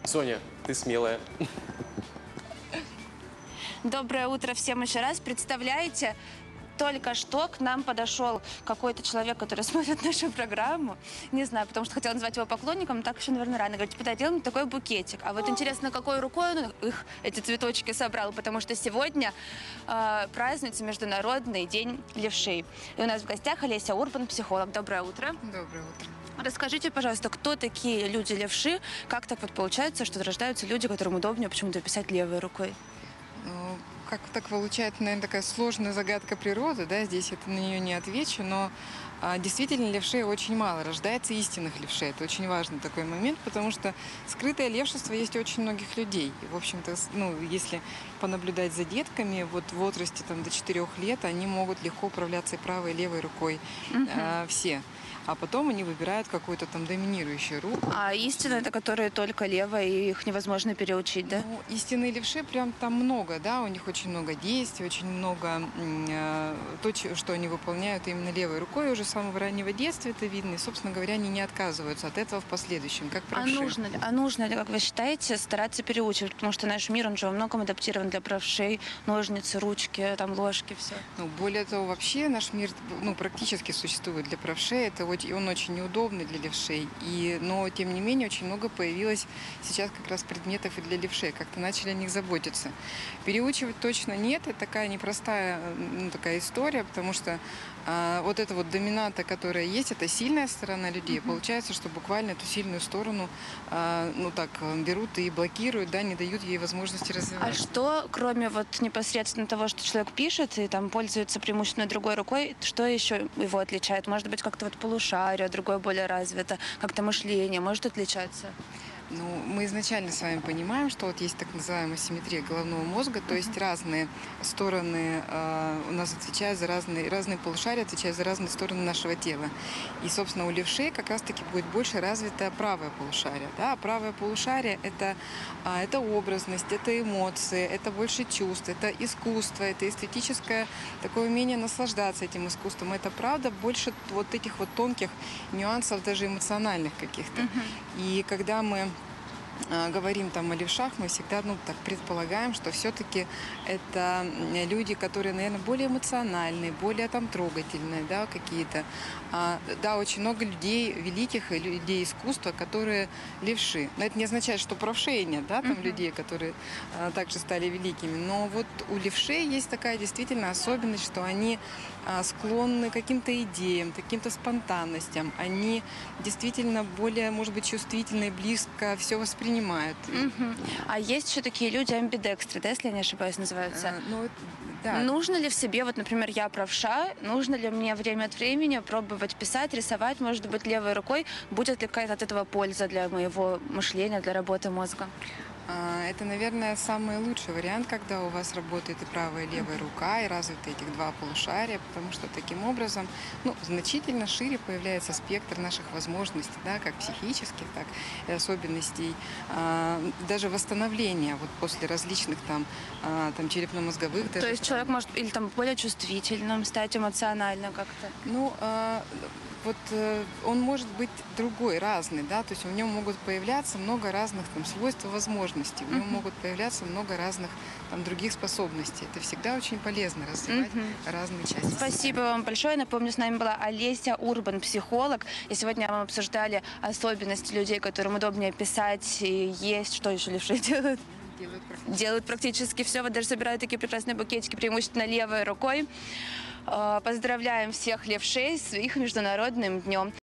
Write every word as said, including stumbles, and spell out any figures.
Соня, ты смелая. Доброе утро всем еще раз. Представляете, только что к нам подошел какой-то человек, который смотрит нашу программу. Не знаю, потому что хотела назвать его поклонником, но так еще, наверное, рано. Говорит, типа, делаем такой букетик. А вот интересно, какой рукой он их, эти цветочки собрал, потому что сегодня э, празднуется Международный день левшей. И у нас в гостях Олеся Урбан, психолог. Доброе утро. Доброе утро. Расскажите, пожалуйста, кто такие люди-левши? Как так вот получается, что рождаются люди, которым удобнее почему-то писать левой рукой? Ну, как так получается, наверное, такая сложная загадка природы, да, здесь это на нее не отвечу, но а, действительно левшей очень мало, рождается истинных левшей. Это очень важный такой момент, потому что скрытое левшество есть у очень многих людей. И, в общем-то, ну, если понаблюдать за детками, вот в возрасте там, до четырех лет они могут легко управляться и правой, и левой рукой, Угу. а, все. А потом они выбирают какую-то там доминирующую руку. А истина это которые только левая, и их невозможно переучить, да? Ну, истинные левши прям там много, да, у них очень много действий, очень много э, то, что они выполняют именно левой рукой уже с самого раннего детства, это видно, и, собственно говоря, они не отказываются от этого в последующем, как А правши. нужно, ли, а нужно ли, как вы считаете, стараться переучивать? Потому что наш мир, он же во многом адаптирован для правшей, ножницы, ручки, там ложки, все. Ну, более того, вообще наш мир ну, практически существует для правшей, это очень, он очень неудобный для левшей, и, но, тем не менее, очень много появилось сейчас как раз предметов и для левшей, как-то начали о них заботиться. Переучивать точно нет, это такая непростая ну, такая история, потому что а, вот эта вот доминанта, которая есть, это сильная сторона людей. Mm-hmm. Получается, что буквально эту сильную сторону а, ну так берут и блокируют, да, не дают ей возможности развиваться. А что, кроме вот непосредственно того, что человек пишет и там пользуется преимущественно другой рукой, что еще его отличает? Может быть, как-то вот полушарие, другое более развито, как-то мышление может отличаться? Ну, мы изначально с вами понимаем, что вот есть так называемая симметрия головного мозга, то есть разные стороны э, у нас отвечают за разные, разные полушария отвечают за разные стороны нашего тела. И, собственно, у левшей как раз-таки будет больше развито правое полушарие. Да? А правое полушарие это, а, это образность, это эмоции, это больше чувств, это искусство, это эстетическое такое умение наслаждаться этим искусством. Это правда больше вот этих вот тонких нюансов, даже эмоциональных каких-то. Uh-huh. И когда мы говорим там о левшах, мы всегда ну, так предполагаем, что все-таки это люди, которые, наверное, более эмоциональные, более там трогательные, да, какие-то. А, да, очень много людей, великих людей искусства, которые левши. Но это не означает, что правшей нет, да, там uh-huh. людей, которые а, также стали великими. Но вот у левшей есть такая действительно особенность, что они а, склонны к каким-то идеям, к каким-то спонтанностям. Они действительно более, может быть, чувствительны, близко все воспринимают. принимают. Угу. А есть еще такие люди амбидекстры, да, если я не ошибаюсь, называются? А, ну, да. Нужно ли в себе, вот, например, я правша, нужно ли мне время от времени пробовать писать, рисовать, может быть, левой рукой? Будет ли какая-то от этого польза для моего мышления, для работы мозга? Это, наверное, самый лучший вариант, когда у вас работает и правая, и левая рука, и развиты этих два полушария, потому что таким образом ну, значительно шире появляется спектр наших возможностей, да, как психических, так и особенностей, даже восстановления вот, после различных там, там, черепно-мозговых. То есть человек может или там более чувствительным стать, эмоционально как-то? Ну, вот он может быть другой, разный, да, то есть в нем могут появляться много разных там свойств и возможностей, в нем uh-huh. могут появляться много разных там других способностей. Это всегда очень полезно развивать uh-huh. разные части. Спасибо вам большое. Напомню, с нами была Олеся Урбан, психолог, и сегодня мы обсуждали особенности людей, которым удобнее писать и есть. Что еще левши делают? Делают практически, делают практически все. Вот даже собирают такие прекрасные букетики преимущественно левой рукой. Поздравляем всех левшей с их Международным днем.